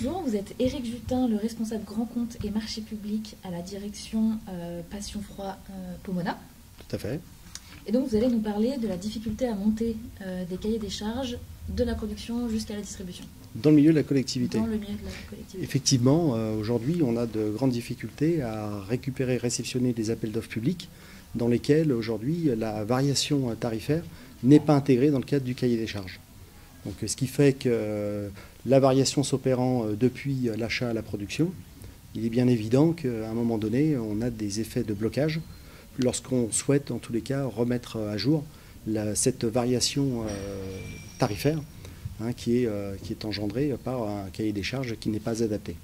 bonjour, vous êtes Éric Jutin, le responsable grand compte et marché public à la direction Passion Froid Pomona. Tout à fait. Et donc vous allez nous parler de la difficulté à monter des cahiers des charges de la production jusqu'à la distribution. Dans le milieu de la collectivité. Dans le milieu de la collectivité. Effectivement, aujourd'hui, on a de grandes difficultés à récupérer et réceptionner des appels d'offres publics dans lesquels, aujourd'hui, la variation tarifaire n'est pas intégrée dans le cadre du cahier des charges. Donc, ce qui fait que la variation s'opérant depuis l'achat à la production, il est bien évident qu'à un moment donné, on a des effets de blocage lorsqu'on souhaite, en tous les cas, remettre à jour cette variation tarifaire qui est engendrée par un cahier des charges qui n'est pas adapté.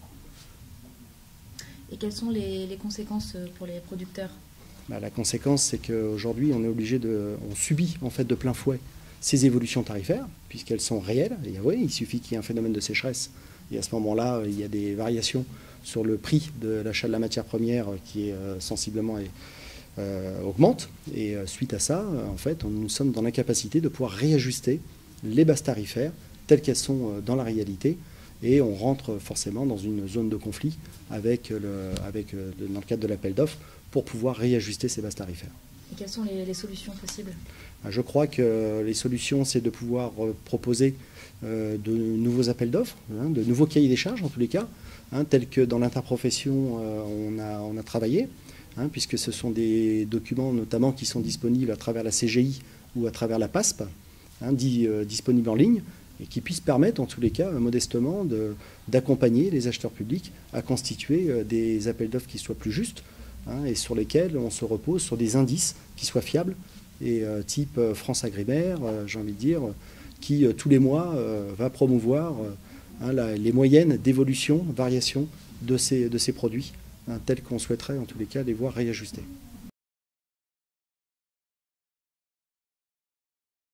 Et quelles sont les conséquences pour les producteurs ? La conséquence, c'est qu'aujourd'hui, on subit en fait de plein fouet ces évolutions tarifaires, puisqu'elles sont réelles. Et oui, il suffit qu'il y ait un phénomène de sécheresse. Et à ce moment-là, il y a des variations sur le prix de l'achat de la matière première qui est sensiblement augmente. Et suite à ça, en fait, nous sommes dans l'incapacité de pouvoir réajuster les bases tarifaires telles qu'elles sont dans la réalité. Et on rentre forcément dans une zone de conflit dans le cadre de l'appel d'offres pour pouvoir réajuster ces bases tarifaires. Et quelles sont les solutions possibles ? Je crois que les solutions, c'est de pouvoir proposer de nouveaux appels d'offres, de nouveaux cahiers des charges en tous les cas, tels que dans l'interprofession on a travaillé, puisque ce sont des documents notamment qui sont disponibles à travers la CGI ou à travers la PASP, disponibles en ligne, et qui puissent permettre en tous les cas modestement d'accompagner les acheteurs publics à constituer des appels d'offres qui soient plus justes, et sur lesquels on se repose sur des indices qui soient fiables, et type France Agrimaire, j'ai envie de dire, qui tous les mois va promouvoir les moyennes d'évolution, variation de ces produits, tels qu'on souhaiterait en tous les cas les voir réajustés.